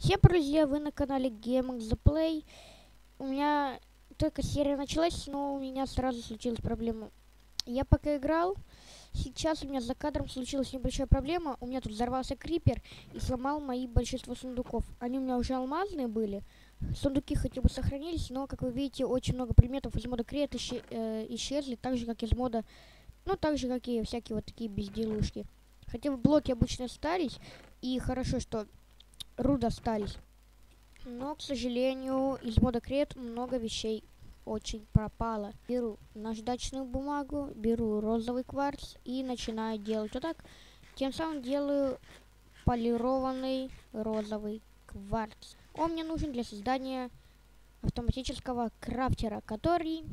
Всем привет, друзья, вы на канале Gaming The Play. У меня только серия началась, но у меня сразу случилась проблема. Я пока играл, сейчас у меня за кадром случилась небольшая проблема. У меня тут взорвался крипер и сломал мои большинство сундуков. Они у меня уже алмазные были. Сундуки хотя бы сохранились, но, как вы видите, очень много предметов из мода Create исчезли, так же, как из мода, ну, так же, как и всякие вот такие безделушки. Хотя бы блоки обычно остались, и хорошо, что руды остались. Но, к сожалению, из мода Create много вещей очень пропало. Беру наждачную бумагу, беру розовый кварц и начинаю делать вот так. Тем самым делаю полированный розовый кварц. Он мне нужен для создания автоматического крафтера, который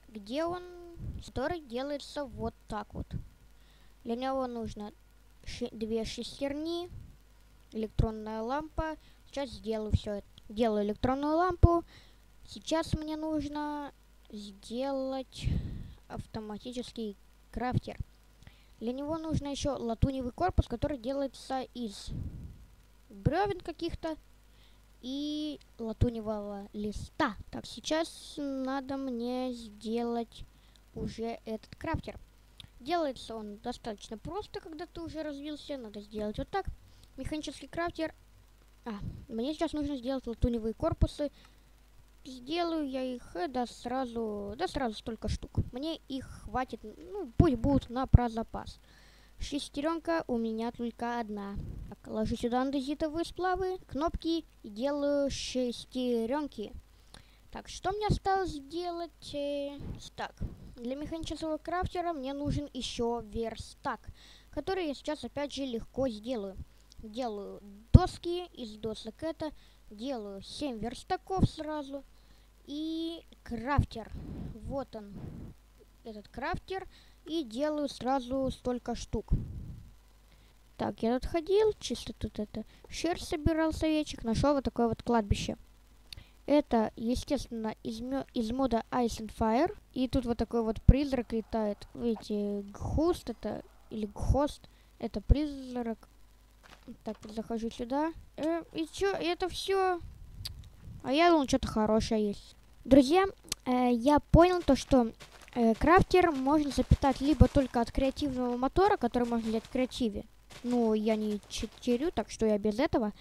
делается вот так вот. Для него нужно 2 шестерни, электронная лампа. Сейчас сделаю все это. Делаю электронную лампу. Сейчас мне нужно сделать автоматический крафтер. Для него нужно еще латуневый корпус, который делается из бревен каких-то и латуневого листа. Так, сейчас надо мне сделать уже этот крафтер. Делается он достаточно просто, когда ты уже развился. Надо сделать вот так. Механический крафтер. Мне сейчас нужно сделать латуневые корпусы. Сделаю я их, сразу столько штук. Мне их хватит, ну, пусть будут на про запас. Шестеренка у меня только одна. Так, ложу сюда андезитовые сплавы, кнопки и делаю шестеренки. Так, что мне осталось сделать? Так, для механического крафтера мне нужен еще верстак, который я сейчас опять же легко сделаю. Делаю доски, из досок делаю 7 верстаков сразу. И крафтер. Вот он, этот крафтер. И делаю сразу столько штук. Так, я тут ходил, чисто тут шерсть собирал с овечек, нашел вот такое вот кладбище. Это, естественно, из мода Ice and Fire. И тут вот такой вот призрак летает. Видите, Гхост это, или Гхост, это призрак. Так, захожу сюда. И чё, это все. А я думал, что-то хорошее есть. Друзья, я понял то, что крафтер можно запитать либо только от креативного мотора, который можно взять в креативе. Ну, я не читерю, так что я без этого.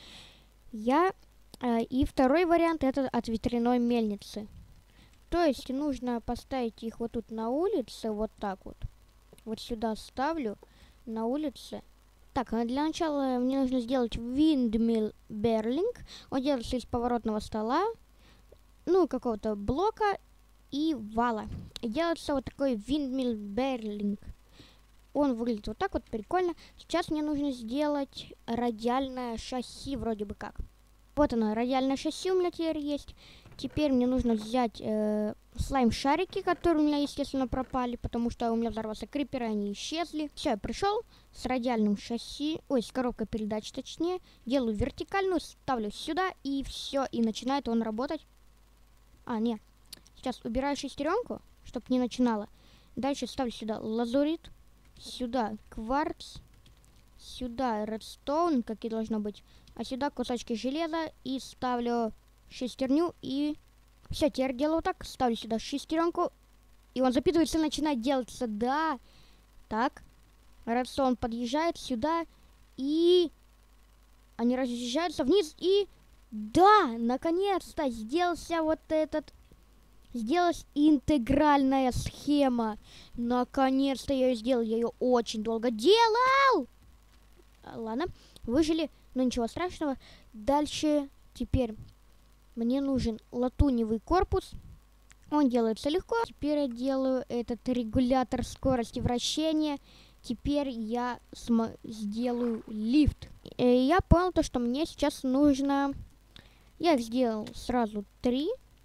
И второй вариант это от ветряной мельницы. То есть нужно поставить их вот тут на улице, вот так вот. Вот сюда ставлю на улице. Так, для начала мне нужно сделать Windmill Berling. Он делается из поворотного стола, ну, какого-то блока и вала. И делается вот такой Windmill Berling. Он выглядит вот так вот, прикольно. Сейчас мне нужно сделать радиальное шасси, вроде бы как. Вот оно, радиальное шасси у меня теперь есть. Теперь мне нужно взять слайм-шарики, которые у меня, естественно, пропали, потому что у меня взорвался крипер, и они исчезли. Все, я пришел с радиальным шасси, с коробкой передач точнее. Делаю вертикальную, ставлю сюда, и все, и начинает он работать. Нет. Сейчас убираю шестеренку, чтобы не начинало. Дальше ставлю сюда лазурит, сюда кварц, сюда редстоун, как и должно быть, а сюда кусочки железа, и ставлю шестерню, и все, теперь делаю вот так, ставлю сюда шестеренку, и он запитывается и начинает делаться, да. Так, редстоун подъезжает сюда, и они разъезжаются вниз, и да, наконец-то сделался вот этот, сделалась интегральная схема. Наконец-то я ее сделал, я ее очень долго делал. Ладно, выжили, но ничего страшного. Дальше теперь мне нужен латуневый корпус. Он делается легко. Теперь я делаю этот регулятор скорости вращения. Теперь я сделаю лифт. И я понял то, что мне сейчас нужно... Я их сделал сразу 3.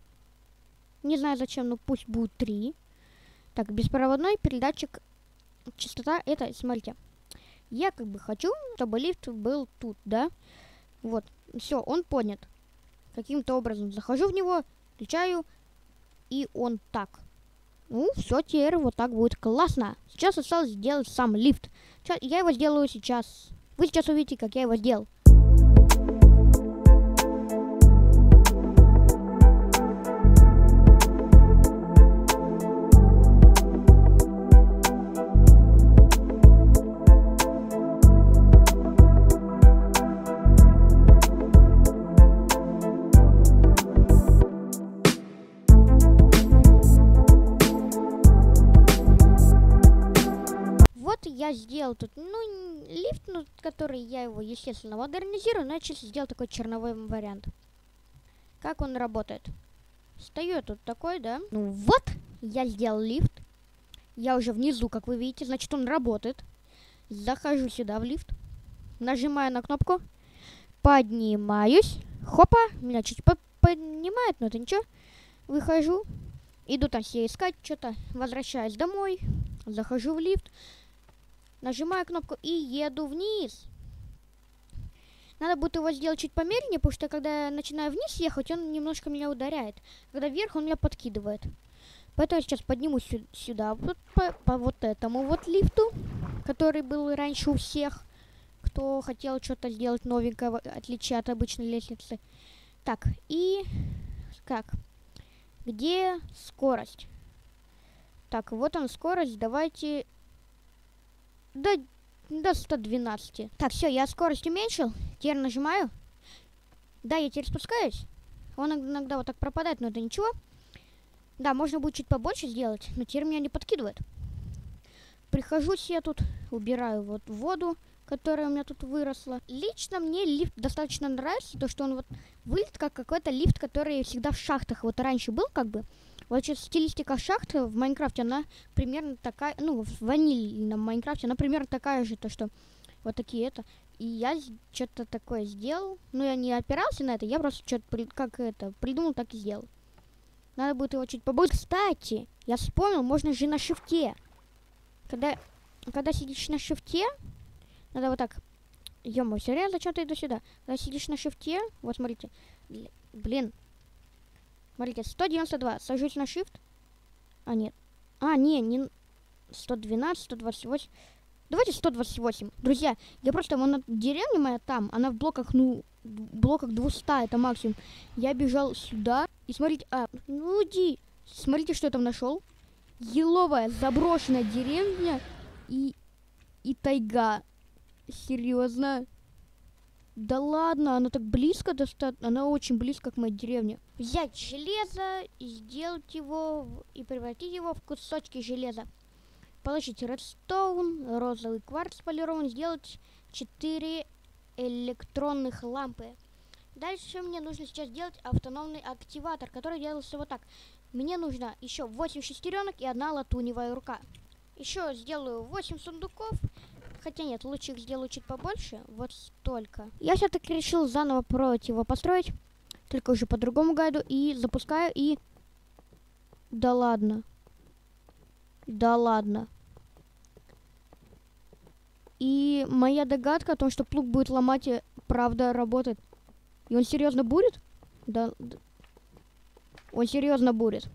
Не знаю зачем, но пусть будет 3. Так, беспроводной передатчик частота. Это, смотрите. Я как бы хочу, чтобы лифт был тут, да? Вот, все, он поднят. Каким-то образом захожу в него, включаю, и он так. Ну, все, теперь вот так будет классно. Сейчас осталось сделать сам лифт. Я его сделаю сейчас. Вы сейчас увидите, как я его сделал. сделал тут, ну, лифт, ну, который я его, естественно, модернизирую, но я чисто сделал такой черновой вариант. Как он работает? Стою я тут такой, да? Ну вот, я сделал лифт. Я уже внизу, как вы видите, значит, он работает. Захожу сюда в лифт, нажимаю на кнопку, поднимаюсь, хопа, меня чуть поднимает, но это ничего. Выхожу, иду там все искать что-то, возвращаюсь домой, захожу в лифт, нажимаю кнопку и еду вниз. Надо будет его сделать чуть помедленнее, потому что когда я начинаю вниз ехать, он немножко меня ударяет. Когда вверх, он меня подкидывает. Поэтому я сейчас поднимусь сюда, вот по вот этому вот лифту, который был раньше у всех, кто хотел что-то сделать новенькое, в отличие от обычной лестницы. Так, и как? Где скорость? Так, вот он скорость, давайте до 112. Так, все, я скорость уменьшил, теперь нажимаю. Да, я теперь спускаюсь. Он иногда вот так пропадает, но это ничего. Да, можно будет чуть побольше сделать, но теперь меня не подкидывает. Прихожу себе тут, убираю вот воду, которая у меня тут выросла. Лично мне лифт достаточно нравится, то что он вот выглядит как какой-то лифт, который всегда в шахтах вот раньше был, как бы. Вот сейчас стилистика шахты в Майнкрафте, она примерно такая, ну, в ванильном Майнкрафте, она примерно такая же, то что вот такие это. И я что-то такое сделал, но я не опирался на это, я просто что-то как это придумал, так и сделал. Надо будет его чуть побольше. Кстати, я вспомнил, можно же на шифте. Когда сидишь на шифте, надо вот так. Ё-моё, серьезно, зачем ты иду сюда? Когда сидишь на шифте, вот смотрите. Блин. Смотрите, 192. Сажусь на шифт. А, нет. А, не 112, 128. Давайте 128. Друзья, я просто, вон деревня моя там, она в блоках, ну, блоках 200, это максимум. Я бежал сюда, и смотрите, ну иди. Смотрите, что я там нашел. Еловая заброшенная деревня и тайга. Серьезно? Да ладно, она так близко достаточно, она очень близко к моей деревне. Взять железо и сделать его, и превратить его в кусочки железа. Получить редстоун, розовый кварц полирован, сделать 4 электронных лампы. Дальше мне нужно сейчас сделать автономный активатор, который делался вот так. Мне нужно еще 8 шестеренок и 1 латуневая рука. Еще сделаю 8 сундуков. Хотя нет, лучше их сделаю чуть побольше. Вот столько. Я все-таки решил заново его построить. Только уже по другому гайду. И запускаю и... Да ладно. Да ладно. И моя догадка о том, что плуг будет ломать, правда работает. И он серьезно бурит? Да. Он серьезно бурит.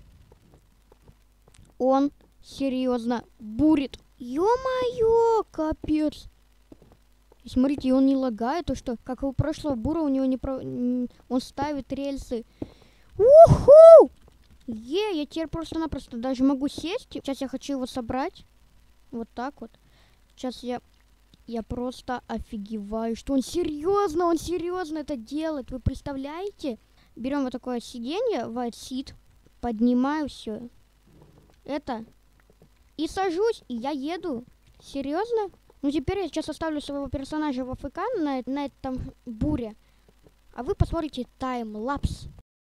Он серьезно бурит. Ё-моё, капец. И смотрите, он не лагает, то что, как и у прошлого бура, у него он ставит рельсы. Уху! Я теперь просто-напросто даже могу сесть. Сейчас я хочу его собрать. Вот так вот. Сейчас я просто офигеваю, что он серьезно это делает. Вы представляете? Берем вот такое сиденье, white seat, поднимаю все это и сажусь, и я еду. Серьезно? Ну теперь я сейчас оставлю своего персонажа в АФК на этом буре, а вы посмотрите таймлапс.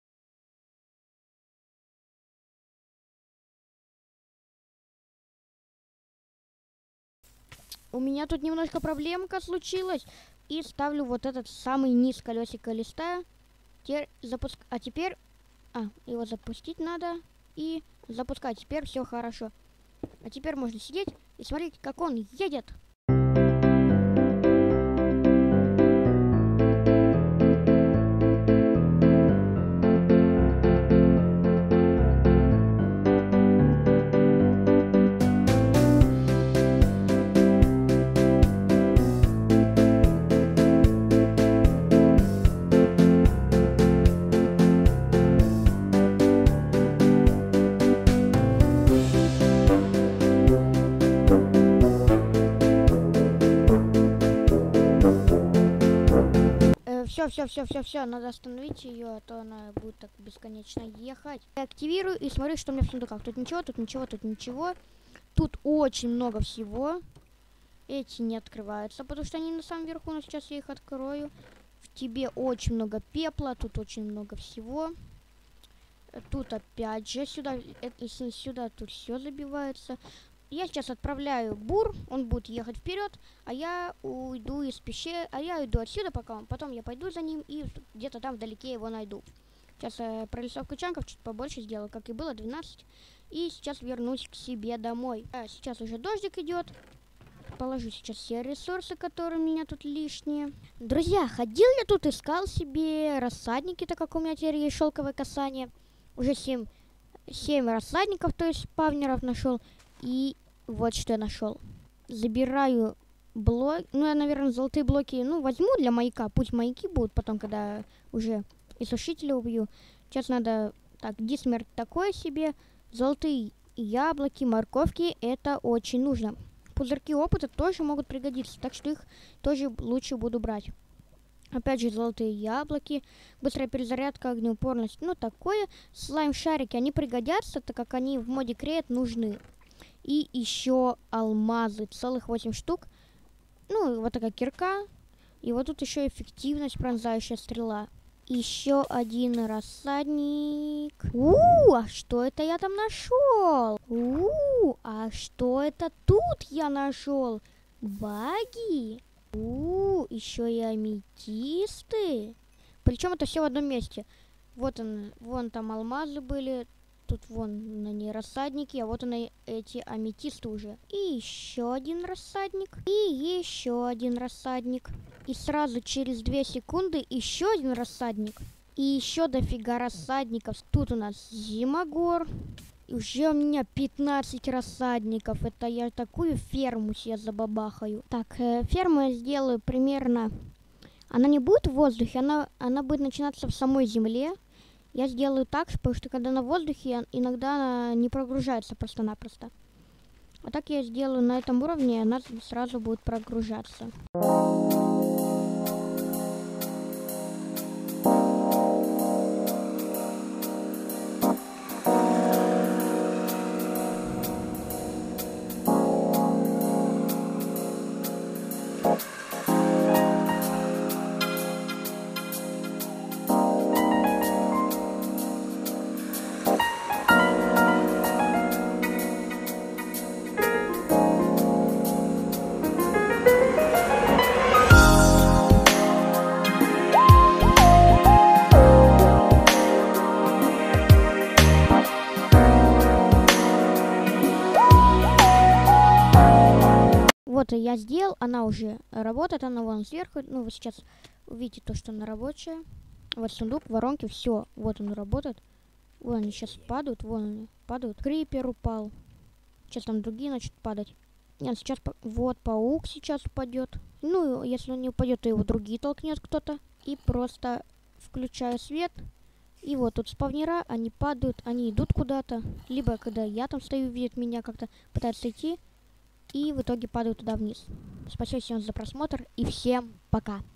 У меня тут немножко проблемка случилась. И ставлю вот этот самый низ колесика листа. Теперь его запустить надо. И запускать. Теперь все хорошо. А теперь можно сидеть и смотреть, как он едет. Все, надо остановить ее, а то она будет так бесконечно ехать. Я активирую и смотрю, что у меня в сундуках. Тут ничего. Тут очень много всего. Эти не открываются, потому что они на самом верху, но сейчас я их открою. В тебе очень много пепла, тут очень много всего. Тут опять же сюда, если сюда, тут все забивается. Я сейчас отправляю бур, он будет ехать вперед, а я уйду из пещеры, а я уйду отсюда пока, потом я пойду за ним и где-то там вдалеке его найду. Сейчас прорисовку чанков чуть побольше сделаю, как и было, 12. И сейчас вернусь к себе домой. Сейчас уже дождик идет. Положу сейчас все ресурсы, которые у меня тут лишние. Друзья, ходил я тут, искал себе рассадники, так как у меня теперь есть шелковое касание. Уже 7 рассадников, то есть спавнеров нашел. И вот что я нашел. Забираю блоки. Ну, я, наверное, золотые блоки, возьму для маяка. Пусть маяки будут потом, когда уже и сушителя убью. Сейчас надо... Так, дисмерт такое себе. Золотые яблоки, морковки. Это очень нужно. Пузырьки опыта тоже могут пригодиться, так что их тоже лучше буду брать. Опять же, золотые яблоки, быстрая перезарядка, огнеупорность, такое. Слайм-шарики, они пригодятся, так как они в моде Create нужны. И еще алмазы, целых 8 штук. Вот такая кирка. И вот тут еще эффективность, пронзающая стрела. Еще один рассадник. А что это я там нашел? А что это тут я нашел? Баги. Еще и аметисты. Причем это все в одном месте. Вот он, вон там алмазы были. Тут вон на ней рассадники, а вот они, эти аметисты уже. И еще один рассадник. И еще один рассадник. И сразу через 2 секунды еще один рассадник. И еще дофига рассадников. Тут у нас Зимогор. И уже у меня 15 рассадников. Это я такую ферму себе забабахаю. Так, ферму я сделаю примерно... Она не будет в воздухе, она будет начинаться в самой земле. Я сделаю так, потому что когда на воздухе, иногда она не прогружается просто-напросто. А так я сделаю на этом уровне, она сразу будет прогружаться. Вот я сделал, она уже работает, она вон сверху. Вы сейчас увидите то, что она рабочая. Вот сундук, воронки, все. Вот он работает. Вон они сейчас падают, вон они падают. Крипер упал. Сейчас там другие начнут падать. Нет, сейчас вот паук сейчас упадет. Если он не упадет, то его другие толкнет кто-то. И просто включаю свет. И вот тут спавнера, они падают, они идут куда-то. Либо когда я там стою, видят меня, как-то пытаются идти. И в итоге падают туда вниз. Спасибо всем за просмотр и всем пока.